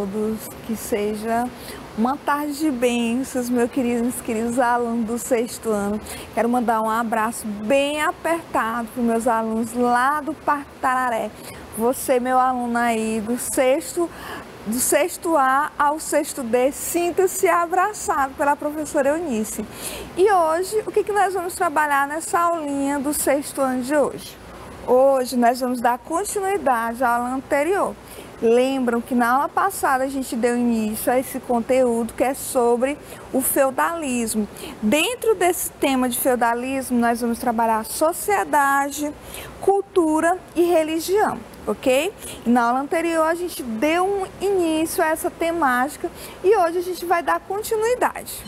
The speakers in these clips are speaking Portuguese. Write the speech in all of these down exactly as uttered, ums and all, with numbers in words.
todos, que seja uma tarde de bênçãos, meus queridos, queridos alunos do sexto ano. Quero mandar um abraço bem apertado para os meus alunos lá do Parque Tararé. Você, meu aluno aí do sexto, do sexto A ao sexto D, sinta-se abraçado pela professora Eunice. E hoje, o que, que nós vamos trabalhar nessa aulinha do sexto ano de hoje? Hoje nós vamos dar continuidade à aula anterior. Lembram que na aula passada a gente deu início a esse conteúdo que é sobre o feudalismo. Dentro desse tema de feudalismo, nós vamos trabalhar sociedade, cultura e religião, ok? E na aula anterior a gente deu um início a essa temática e hoje a gente vai dar continuidade.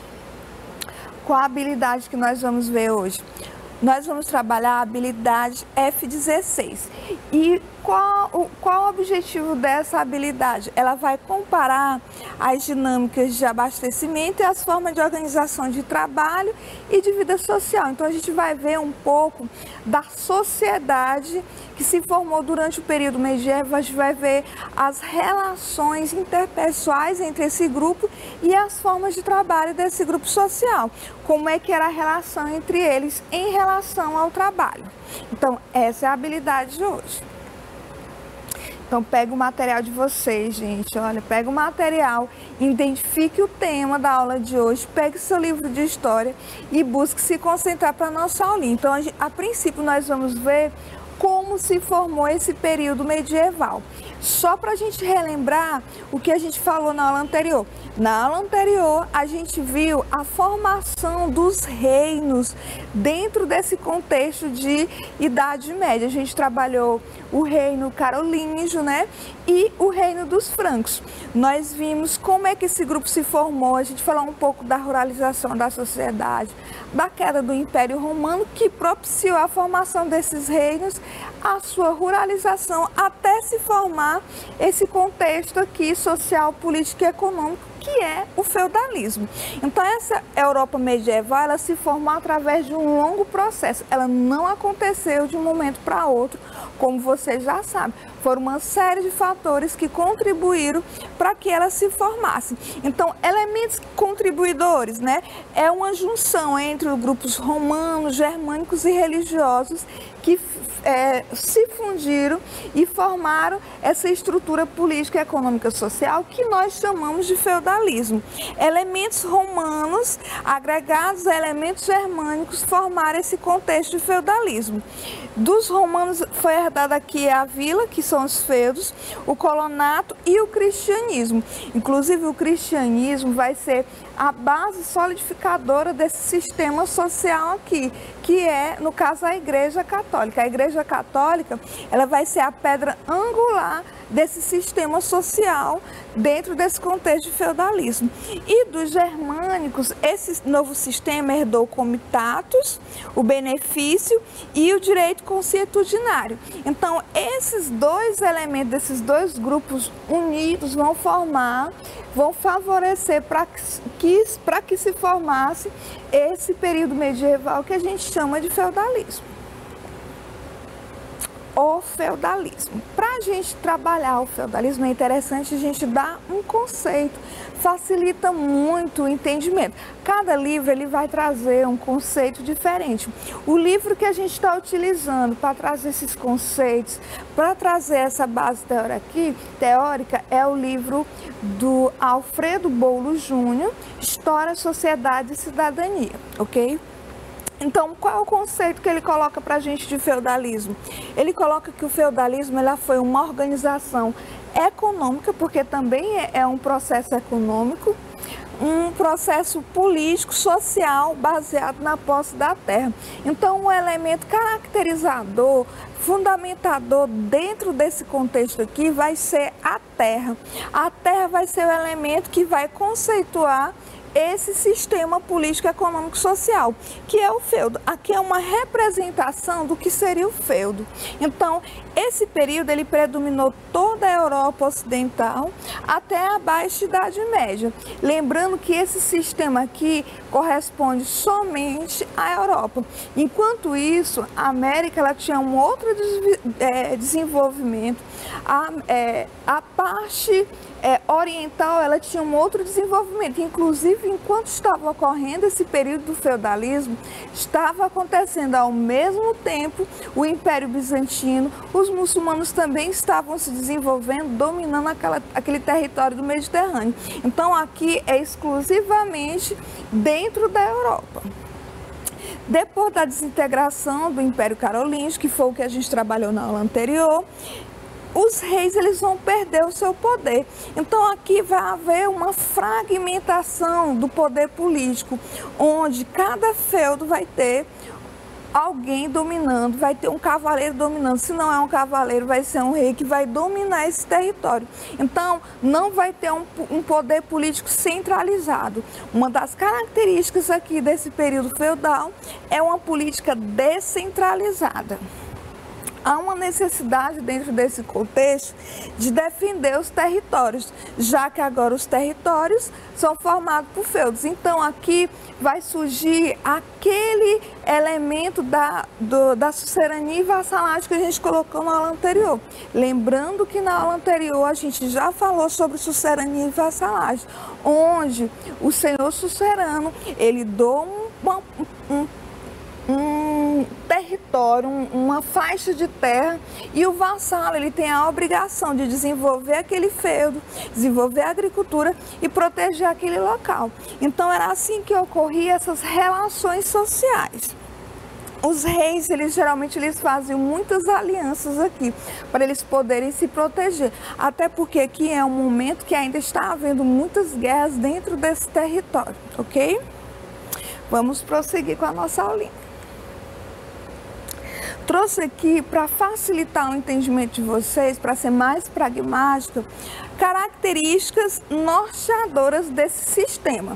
Qual a habilidade que nós vamos ver hoje? Nós vamos trabalhar a habilidade F dezesseis. E qual o, qual o objetivo dessa habilidade? Ela vai comparar as dinâmicas de abastecimento e as formas de organização de trabalho e de vida social. Então, a gente vai ver um pouco da sociedade que se formou durante o período medieval. A gente vai ver as relações interpessoais entre esse grupo e as formas de trabalho desse grupo social. Como é que era a relação entre eles em relação ao trabalho. Então, essa é a habilidade de hoje. Então, pega o material de vocês, gente. Olha, pega o material, identifique o tema da aula de hoje, pegue seu livro de história e busque se concentrar para a nossa aulinha. Então, a, a princípio, nós vamos ver como se formou esse período medieval. Só para a gente relembrar o que a gente falou na aula anterior. Na aula anterior, a gente viu a formação dos reinos dentro desse contexto de Idade Média. A gente trabalhou o reino carolíngio, né? E o reino dos francos. Nós vimos como é que esse grupo se formou, a gente falou um pouco da ruralização da sociedade, da queda do Império Romano, que propiciou a formação desses reinos, a sua ruralização, até se formar esse contexto aqui social, político e econômico, que é o feudalismo. Então, essa Europa medieval, ela se formou através de um longo processo. Ela não aconteceu de um momento para outro, como você já sabe. Foram uma série de fatores que contribuíram para que ela se formasse. Então, elementos contribuidores, né? É uma junção entre os grupos romanos, germânicos e religiosos que é, se fundiram e formaram essa estrutura política, econômica e social que nós chamamos de feudalismo. Elementos romanos agregados a elementos germânicos formaram esse contexto de feudalismo. Dos romanos foi herdada aqui a vila, que são os feudos, o colonato e o cristianismo. Inclusive, o cristianismo vai ser a base solidificadora desse sistema social aqui, que é, no caso, a Igreja Católica. A Igreja Católica, ela vai ser a pedra angular desse sistema social dentro desse contexto de feudalismo. E dos germânicos, esse novo sistema herdou o comitatus, o benefício e o direito consuetudinário. Então, esses dois elementos, desses dois grupos unidos vão formar, vão favorecer para que, para que se formasse esse período medieval que a gente chama de feudalismo. O feudalismo. Para a gente trabalhar o feudalismo, é interessante a gente dar um conceito, facilita muito o entendimento. Cada livro ele vai trazer um conceito diferente. O livro que a gente está utilizando para trazer esses conceitos, para trazer essa base teórica, aqui, teórica, é o livro do Alfredo Boulos Júnior, História, Sociedade e Cidadania, ok? Então, qual é o conceito que ele coloca para a gente de feudalismo? Ele coloca que o feudalismo ela foi uma organização econômica, porque também é, é um processo econômico, um processo político, social, baseado na posse da terra. Então, um elemento caracterizador, fundamentador dentro desse contexto aqui vai ser a terra. A terra vai ser o elemento que vai conceituar esse sistema político, econômico, social, que é o feudo. Aqui é uma representação do que seria o feudo. Então, esse período ele predominou toda a Europa Ocidental até a Baixa Idade Média. Lembrando que esse sistema aqui corresponde somente à Europa. Enquanto isso, a América ela tinha um outro desenvolvimento. A, é, a parte é, oriental, ela tinha um outro desenvolvimento. Inclusive, enquanto estava ocorrendo esse período do feudalismo, estava acontecendo ao mesmo tempo o Império Bizantino, os muçulmanos também estavam se desenvolvendo, dominando aquela, aquele território do Mediterrâneo. Então, aqui é exclusivamente dentro da Europa. Depois da desintegração do Império Carolíngio, que foi o que a gente trabalhou na aula anterior, os reis eles vão perder o seu poder. Então aqui vai haver uma fragmentação do poder político, onde cada feudo vai ter alguém dominando, vai ter um cavaleiro dominando. Se não é um cavaleiro, vai ser um rei que vai dominar esse território. Então, não vai ter um, um poder político centralizado. Uma das características aqui desse período feudal é uma política descentralizada. Há uma necessidade dentro desse contexto de defender os territórios, já que agora os territórios são formados por feudos. Então aqui vai surgir aquele elemento da, do, da sucerania e vassalagem que a gente colocou na aula anterior. Lembrando que na aula anterior a gente já falou sobre sucerania e vassalagem, onde o senhor sucerano, ele doa um, um um território, uma faixa de terra, e o vassalo ele tem a obrigação de desenvolver aquele feudo, desenvolver a agricultura e proteger aquele local. Então era assim que ocorriam essas relações sociais. Os reis, eles geralmente eles faziam muitas alianças aqui, para eles poderem se proteger. Até porque aqui é um momento que ainda está havendo muitas guerras dentro desse território, ok? Vamos prosseguir com a nossa aulinha. Trouxe aqui, para facilitar o entendimento de vocês, para ser mais pragmática, características norteadoras desse sistema.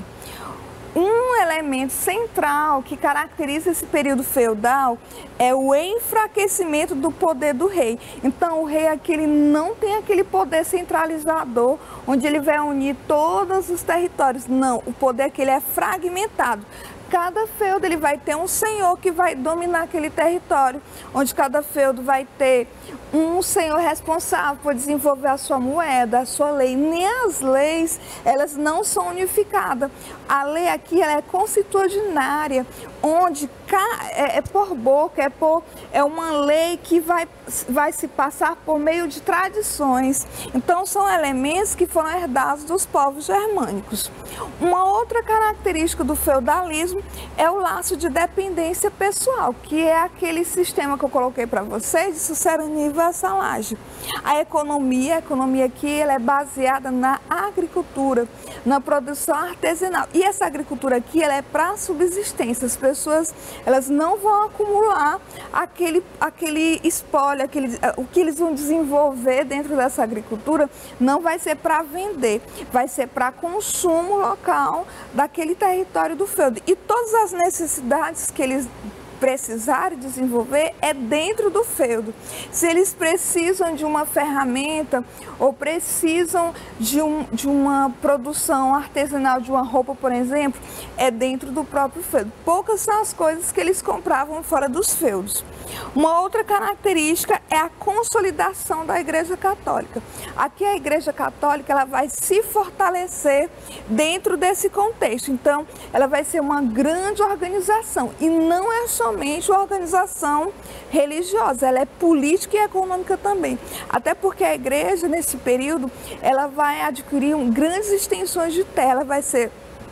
Um elemento central que caracteriza esse período feudal é o enfraquecimento do poder do rei. Então, o rei aqui ele não tem aquele poder centralizador, onde ele vai unir todos os territórios. Não, o poder aqui ele é fragmentado. Cada feudo ele vai ter um senhor que vai dominar aquele território, onde cada feudo vai ter um senhor responsável por desenvolver a sua moeda, a sua lei. Nem as leis, elas não são unificadas. A lei aqui ela é constitucionária, onde é, é por boca, é, por, é uma lei que vai, vai se passar por meio de tradições. Então, são elementos que foram herdados dos povos germânicos. Uma outra característica do feudalismo é o laço de dependência pessoal, que é aquele sistema que eu coloquei para vocês de sucerania e vassalagem. A economia, a economia aqui ela é baseada na agricultura, na produção artesanal. E essa agricultura aqui ela é para subsistência. As pessoas elas não vão acumular aquele, aquele espólio, aquele, o que eles vão desenvolver dentro dessa agricultura não vai ser para vender, vai ser para consumo local daquele território do feudo. E todas as necessidades que eles precisarem desenvolver é dentro do feudo. Se eles precisam de uma ferramenta ou precisam de, um, de uma produção artesanal de uma roupa, por exemplo, é dentro do próprio feudo. Poucas são as coisas que eles compravam fora dos feudos. Uma outra característica é a consolidação da Igreja Católica. Aqui a Igreja Católica ela vai se fortalecer dentro desse contexto. Então, ela vai ser uma grande organização e não é somente uma organização religiosa, ela é política e econômica também. Até porque a Igreja, nesse período, ela vai adquirir um, grandes extensões de terra, ela vai ser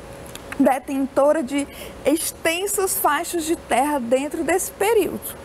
detentora de extensas faixas de terra dentro desse período.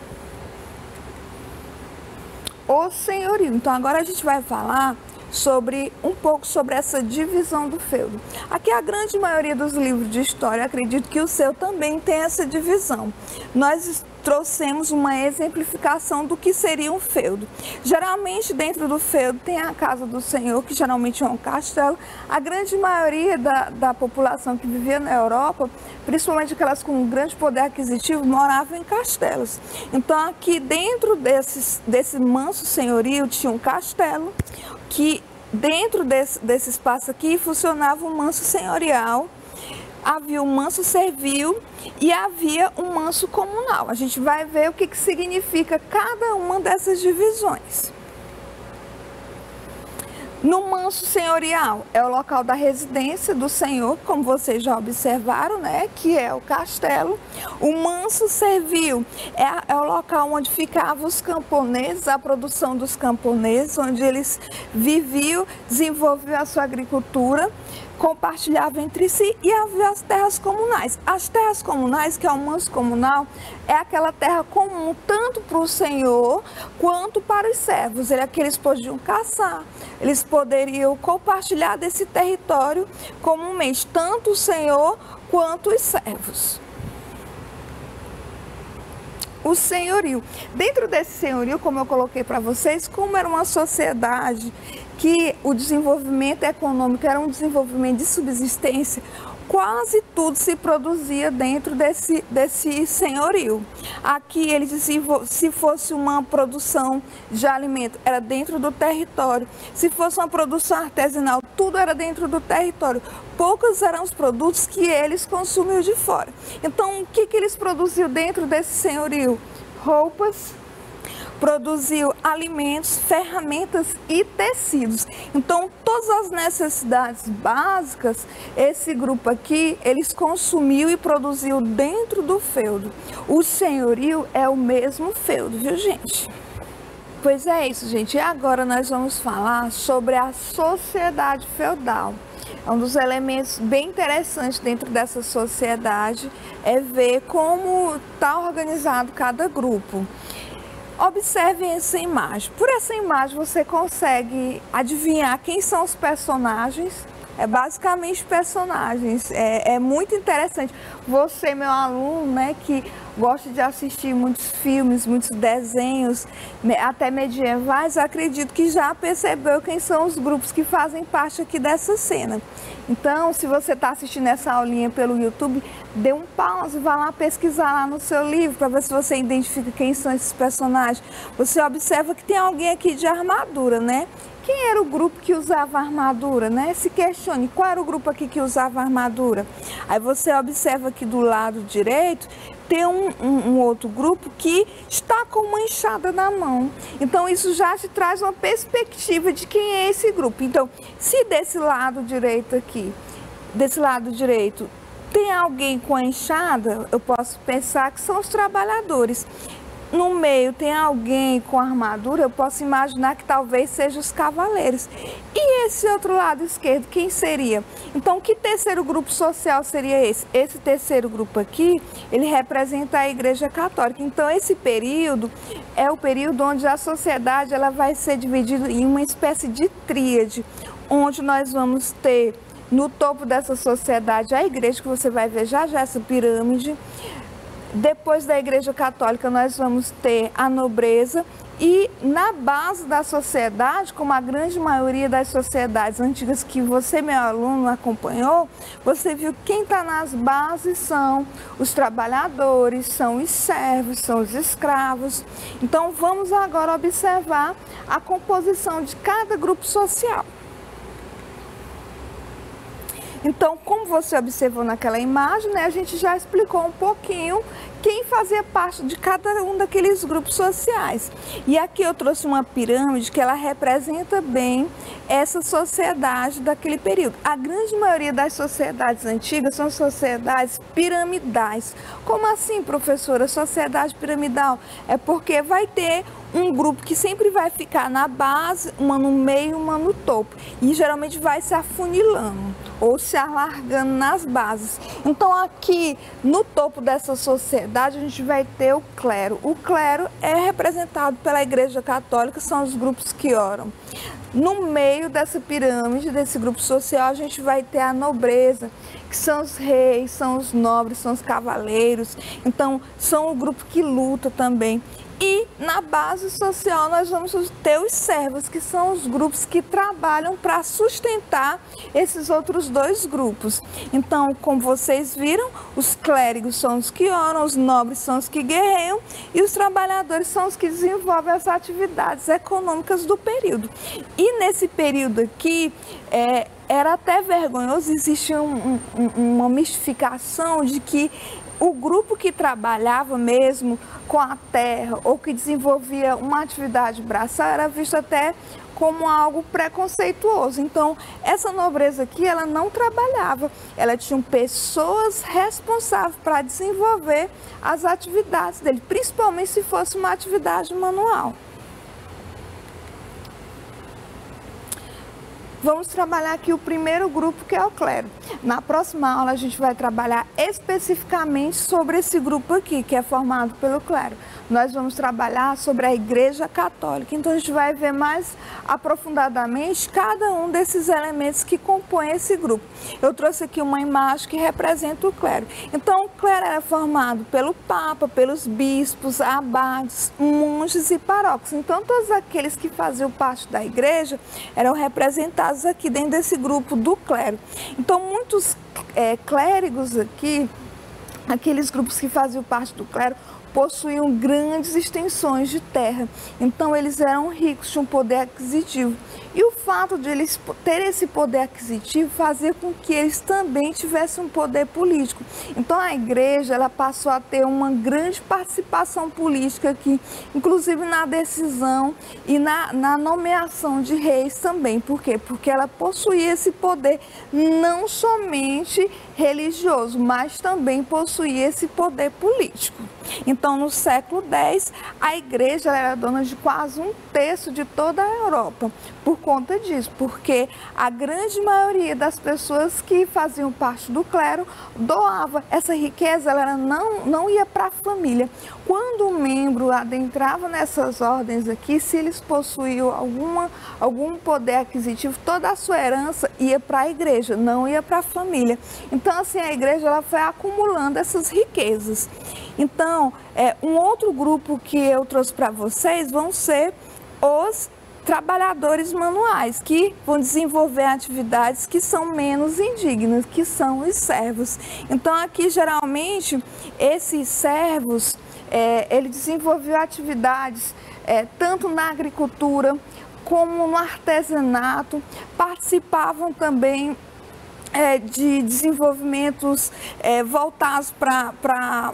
O senhorio. Então agora a gente vai falar sobre um pouco sobre essa divisão do feudo. Aqui a grande maioria dos livros de história, acredito que o seu também tem essa divisão. Nós trouxemos uma exemplificação do que seria um feudo. Geralmente dentro do feudo tem a casa do senhor, que geralmente é um castelo. A grande maioria da, da população que vivia na Europa, principalmente aquelas com um grande poder aquisitivo, moravam em castelos. Então aqui dentro desses, desse manso senhorio tinha um castelo, que dentro desse, desse espaço aqui funcionava um manso senhorial, havia um manso servil e havia um manso comunal. A gente vai ver o que, que significa cada uma dessas divisões. No manso senhorial, é o local da residência do senhor, como vocês já observaram, né, que é o castelo. O manso servil é, é o local onde ficavam os camponeses, a produção dos camponeses, onde eles viviam, desenvolviam a sua agricultura, compartilhavam entre si, e havia as terras comunais. As terras comunais, que é o manso comunal, é aquela terra comum tanto para o senhor quanto para os servos. Ele é que eles podiam caçar, eles poderiam compartilhar desse território comumente, tanto o senhor quanto os servos. O senhorio. Dentro desse senhorio, como eu coloquei para vocês, como era uma sociedade que o desenvolvimento econômico era um desenvolvimento de subsistência, quase tudo se produzia dentro desse, desse senhorio. Aqui, ele se fosse uma produção de alimento, era dentro do território. Se fosse uma produção artesanal, tudo era dentro do território. Poucos eram os produtos que eles consumiam de fora. Então, o que, que eles produziam dentro desse senhorio? Roupas, produziu alimentos, ferramentas e tecidos. Então, todas as necessidades básicas, esse grupo aqui, eles consumiu e produziu dentro do feudo. O senhorio é o mesmo feudo, viu, gente? Pois é isso, gente. E agora nós vamos falar sobre a sociedade feudal. Um dos elementos bem interessantes dentro dessa sociedade é ver como está organizado cada grupo. Observem essa imagem. Por essa imagem você consegue adivinhar quem são os personagens. É basicamente personagens. É, é muito interessante. Você, meu aluno, né, que gosta de assistir muitos filmes, muitos desenhos, até medievais, acredito que já percebeu quem são os grupos que fazem parte aqui dessa cena. Então, se você está assistindo essa aulinha pelo YouTube, dê um pause, vá lá pesquisar lá no seu livro para ver se você identifica quem são esses personagens. Você observa que tem alguém aqui de armadura, né? Quem era o grupo que usava armadura, né? Se questione, qual era o grupo aqui que usava armadura? Aí você observa aqui do lado direito, tem um, um, um outro grupo que está com uma enxada na mão. Então, isso já te traz uma perspectiva de quem é esse grupo. Então, se desse lado direito aqui, desse lado direito, tem alguém com a enxada, eu posso pensar que são os trabalhadores. No meio tem alguém com armadura, eu posso imaginar que talvez sejam os cavaleiros. E esse outro lado esquerdo, quem seria? Então, que terceiro grupo social seria esse? Esse terceiro grupo aqui, ele representa a Igreja Católica. Então, esse período é o período onde a sociedade ela vai ser dividida em uma espécie de tríade, onde nós vamos ter no topo dessa sociedade a igreja, que você vai ver já já essa pirâmide. Depois da Igreja Católica, nós vamos ter a nobreza e na base da sociedade, como a grande maioria das sociedades antigas que você, meu aluno, acompanhou, você viu que quem está nas bases são os trabalhadores, são os servos, são os escravos. Então, vamos agora observar a composição de cada grupo social. Então, como você observou naquela imagem, né, a gente já explicou um pouquinho quem fazia parte de cada um daqueles grupos sociais. E aqui eu trouxe uma pirâmide que ela representa bem essa sociedade daquele período. A grande maioria das sociedades antigas são sociedades piramidais. Como assim, professora, sociedade piramidal? É porque vai ter um grupo que sempre vai ficar na base, uma no meio, uma no topo. E geralmente vai se afunilando ou se alargando nas bases. Então aqui no topo dessa sociedade a gente vai ter o clero. O clero é representado pela Igreja Católica, são os grupos que oram. No meio dessa pirâmide, desse grupo social, a gente vai ter a nobreza, que são os reis, são os nobres, são os cavaleiros. Então são o grupo que luta também. E na base social nós vamos ter os servos, que são os grupos que trabalham para sustentar esses outros dois grupos. Então, como vocês viram, os clérigos são os que oram, os nobres são os que guerreiam e os trabalhadores são os que desenvolvem as atividades econômicas do período. E nesse período aqui, é, era até vergonhoso, existia um, um, uma mistificação de que o grupo que trabalhava mesmo com a terra ou que desenvolvia uma atividade braçal era visto até como algo preconceituoso. Então, essa nobreza aqui, ela não trabalhava, ela tinha pessoas responsáveis para desenvolver as atividades dele, principalmente se fosse uma atividade manual. Vamos trabalhar aqui o primeiro grupo, que é o clero. Na próxima aula, a gente vai trabalhar especificamente sobre esse grupo aqui, que é formado pelo clero. Nós vamos trabalhar sobre a Igreja Católica. Então, a gente vai ver mais aprofundadamente cada um desses elementos que compõem esse grupo. Eu trouxe aqui uma imagem que representa o clero. Então, o clero era formado pelo Papa, pelos bispos, abades, monges e paróquios. Então, todos aqueles que faziam parte da igreja eram representados aqui dentro desse grupo do clero. Então, muitos é, clérigos aqui, aqueles grupos que faziam parte do clero, possuíam grandes extensões de terra. Então, eles eram ricos, tinham poder aquisitivo. E o fato de eles terem esse poder aquisitivo fazia com que eles também tivessem um poder político. Então, a igreja, ela passou a ter uma grande participação política aqui, inclusive na decisão e na, na nomeação de reis também. Por quê? Porque ela possuía esse poder não somente religioso, mas também possuía esse poder político. Então, no século dez, a igreja era dona de quase um terço de toda a Europa, por conta disso, porque a grande maioria das pessoas que faziam parte do clero doava. Essa riqueza, ela não, não ia para a família. Quando o membro adentrava nessas ordens aqui, se eles possuíam alguma, algum poder aquisitivo, toda a sua herança ia para a igreja, não ia para a família. Então, assim, a igreja, ela foi acumulando essas riquezas. Então, é, um outro grupo que eu trouxe para vocês vão ser os trabalhadores manuais, que vão desenvolver atividades que são menos indignas, que são os servos. Então, aqui, geralmente, esses servos, é, ele desenvolveu atividades é, tanto na agricultura como no artesanato, participavam também é, de desenvolvimentos é, voltados para...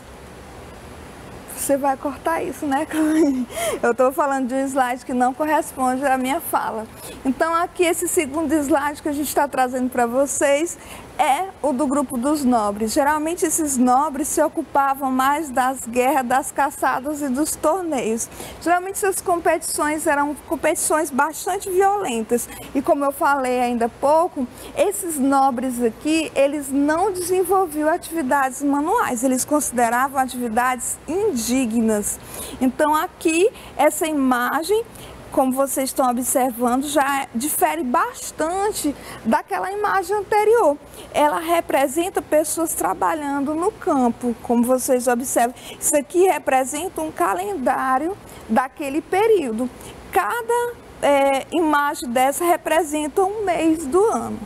Você vai cortar isso, né? Eu estou falando de um slide que não corresponde à minha fala. Então, aqui, esse segundo slide que a gente está trazendo para vocês é o do grupo dos nobres. Geralmente, esses nobres se ocupavam mais das guerras, das caçadas e dos torneios. Geralmente, essas competições eram competições bastante violentas. E como eu falei ainda há pouco, esses nobres aqui, eles não desenvolviam atividades manuais, eles consideravam atividades indignas. Então, aqui, essa imagem, como vocês estão observando, já difere bastante daquela imagem anterior. Ela representa pessoas trabalhando no campo, como vocês observam. Isso aqui representa um calendário daquele período. Cada é, imagem dessa representa um mês do ano.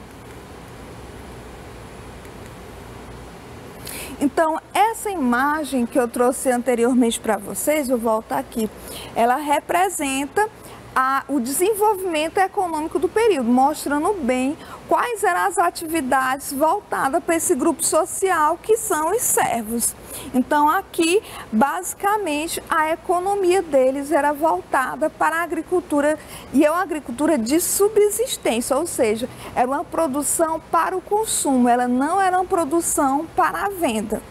Então, essa imagem que eu trouxe anteriormente para vocês, vou voltar aqui, ela representa A, o desenvolvimento econômico do período, mostrando bem quais eram as atividades voltadas para esse grupo social que são os servos. Então, aqui, basicamente, a economia deles era voltada para a agricultura, e é uma agricultura de subsistência, ou seja, era uma produção para o consumo, ela não era uma produção para a venda.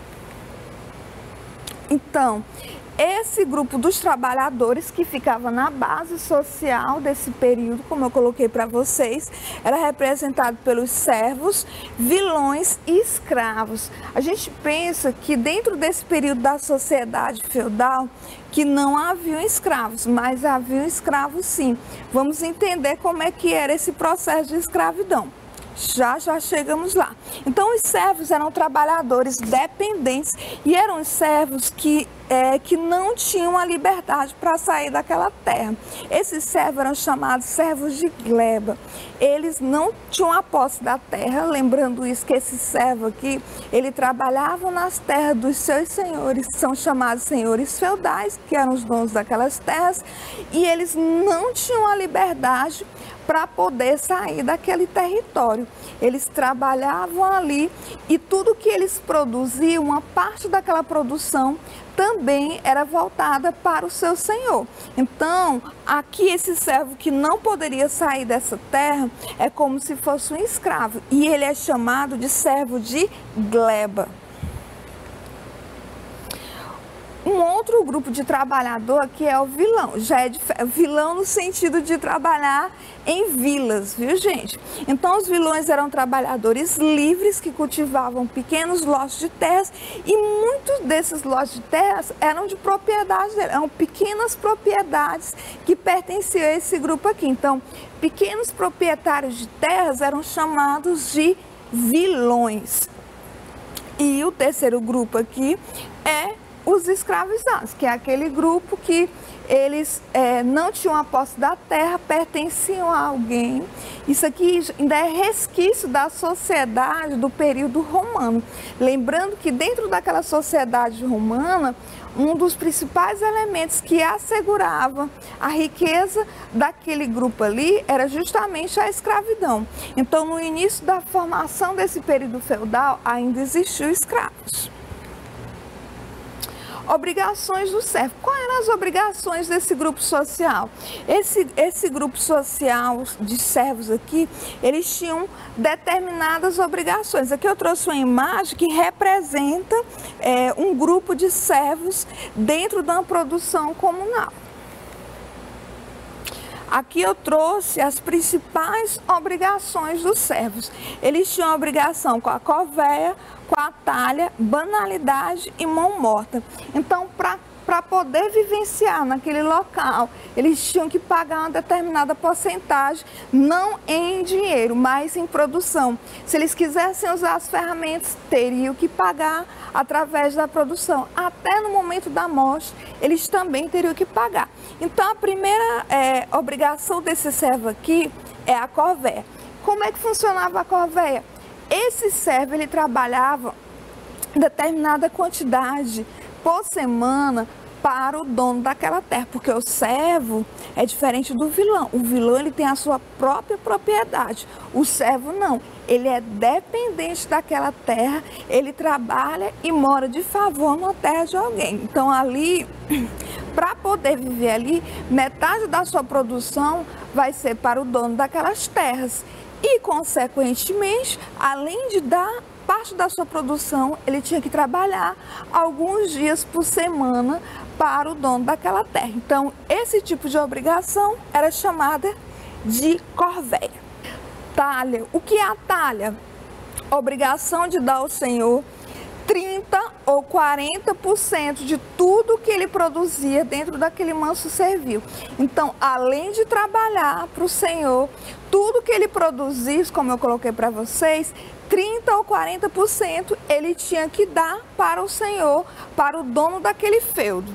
Então, esse grupo dos trabalhadores que ficava na base social desse período, como eu coloquei para vocês, era representado pelos servos, vilões e escravos. A gente pensa que dentro desse período da sociedade feudal, que não haviam escravos, mas haviam escravos sim. Vamos entender como é que era esse processo de escravidão. Já, já chegamos lá. Então, os servos eram trabalhadores dependentes e eram os servos que é, que não tinham a liberdade para sair daquela terra. Esses servos eram chamados servos de gleba. Eles não tinham a posse da terra, lembrando isso que esse servo aqui, ele trabalhava nas terras dos seus senhores, são chamados senhores feudais, que eram os donos daquelas terras, e eles não tinham a liberdade para poder sair daquele território. Eles trabalhavam ali e tudo que eles produziam, uma parte daquela produção também era voltada para o seu senhor. Então, aqui esse servo que não poderia sair dessa terra é como se fosse um escravo, e ele é chamado de servo de gleba. Um outro grupo de trabalhador aqui é o vilão, já é de, vilão no sentido de trabalhar em vilas, viu gente? Então os vilões eram trabalhadores livres que cultivavam pequenos lotes de terras, e muitos desses lotes de terras eram de propriedade dele, eram pequenas propriedades que pertenciam a esse grupo aqui. Então, pequenos proprietários de terras eram chamados de vilões. E o terceiro grupo aqui é os escravizados, que é aquele grupo que eles é, não tinham a posse da terra, pertenciam a alguém. Isso aqui ainda é resquício da sociedade do período romano. Lembrando que dentro daquela sociedade romana, um dos principais elementos que assegurava a riqueza daquele grupo ali era justamente a escravidão. Então, no início da formação desse período feudal, ainda existiam escravos. Obrigações do servo. Quais eram as obrigações desse grupo social? Esse, esse grupo social de servos aqui, eles tinham determinadas obrigações. Aqui eu trouxe uma imagem que representa é, um grupo de servos dentro de uma produção comunal. Aqui eu trouxe as principais obrigações dos servos. Eles tinham obrigação com a covéia, com a talha, banalidade e mão morta. Então, para poder vivenciar naquele local, eles tinham que pagar uma determinada porcentagem, não em dinheiro, mas em produção. Se eles quisessem usar as ferramentas, teriam que pagar através da produção. Até no momento da morte, eles também teriam que pagar. Então, a primeira é, obrigação desse servo aqui é a corvéia. Como é que funcionava a corvéia? Esse servo, ele trabalhava determinada quantidade por semana para o dono daquela terra, porque o servo é diferente do vilão. O vilão, ele tem a sua própria propriedade, o servo não. Ele é dependente daquela terra, ele trabalha e mora de favor na terra de alguém. Então ali, para poder viver ali, metade da sua produção vai ser para o dono daquelas terras. E, consequentemente, além de dar parte da sua produção, ele tinha que trabalhar alguns dias por semana para o dono daquela terra. Então, esse tipo de obrigação era chamada de corvéia. Talha. O que é a talha? Obrigação de dar ao Senhor trinta ou quarenta por cento de tudo que ele produzia dentro daquele manso servil. Então, além de trabalhar para o Senhor, tudo que ele produzisse, como eu coloquei para vocês, trinta ou quarenta por cento ele tinha que dar para o Senhor, para o dono daquele feudo.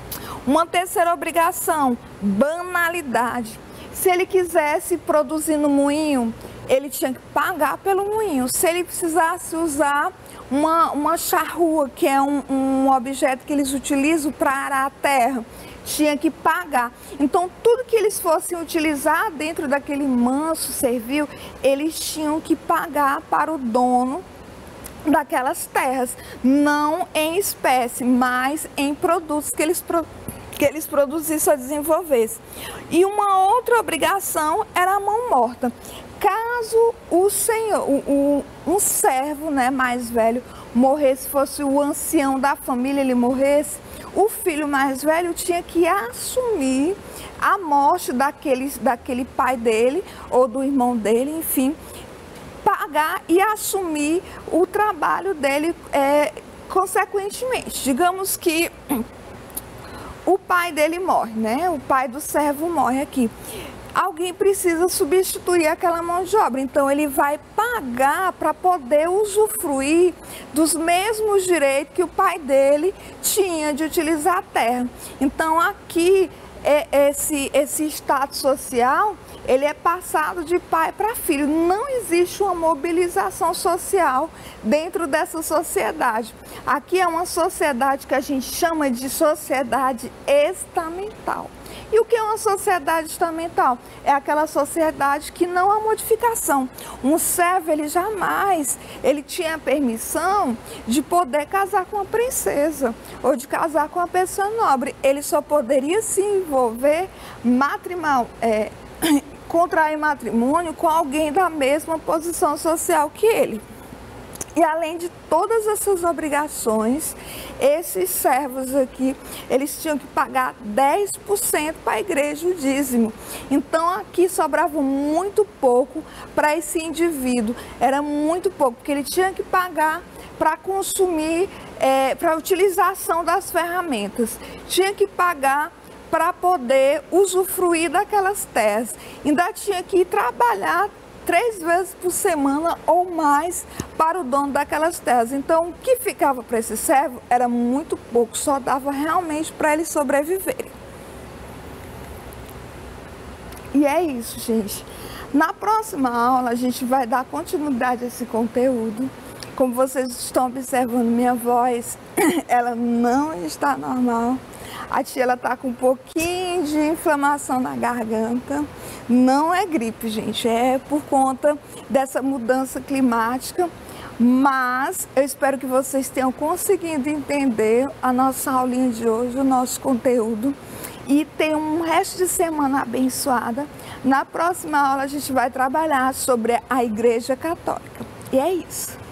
Uma terceira obrigação, banalidade. Se ele quisesse produzir no moinho, ele tinha que pagar pelo moinho. Se ele precisasse usar uma, uma charrua, que é um, um objeto que eles utilizam para arar a terra, tinha que pagar. Então, tudo que eles fossem utilizar dentro daquele manso servil, eles tinham que pagar para o dono daquelas terras, não em espécie, mas em produtos que eles, que eles produzissem ou desenvolvessem. E uma outra obrigação era a mão morta. Caso o senhor, o, o, um servo, né, mais velho morresse, fosse o ancião da família, ele morresse, o filho mais velho tinha que assumir a morte daquele, daquele pai dele ou do irmão dele, enfim, pagar e assumir o trabalho dele é, consequentemente. Digamos que o pai dele morre, né? O pai do servo morre aqui. alguém precisa substituir aquela mão de obra. Então, ele vai pagar para poder usufruir dos mesmos direitos que o pai dele tinha de utilizar a terra. Então, aqui, é esse, esse status social, ele é passado de pai para filho. Não existe uma mobilização social dentro dessa sociedade. Aqui é uma sociedade que a gente chama de sociedade estamental. E o que é uma sociedade estamental? É aquela sociedade que não há modificação. Um servo, ele jamais, ele tinha permissão de poder casar com uma princesa ou de casar com uma pessoa nobre. Ele só poderia se envolver matrimonial, é, contrair matrimônio com alguém da mesma posição social que ele. E além de todas essas obrigações, esses servos aqui, eles tinham que pagar dez por cento para a igreja, o dízimo. Então aqui sobrava muito pouco para esse indivíduo, era muito pouco, porque ele tinha que pagar para consumir, é, para a utilização das ferramentas, tinha que pagar para poder usufruir daquelas terras, ainda tinha que ir trabalhar três vezes por semana ou mais para o dono daquelas terras. Então, o que ficava para esse servo era muito pouco, só dava realmente para eles sobreviverem. E é isso, gente. Na próxima aula, a gente vai dar continuidade a esse conteúdo. Como vocês estão observando, minha voz, ela não está normal. A tia, ela tá com um pouquinho de inflamação na garganta. Não é gripe, gente, é por conta dessa mudança climática. Mas eu espero que vocês tenham conseguido entender a nossa aulinha de hoje, o nosso conteúdo. E tenham um resto de semana abençoada. Na próxima aula a gente vai trabalhar sobre a Igreja Católica. E é isso.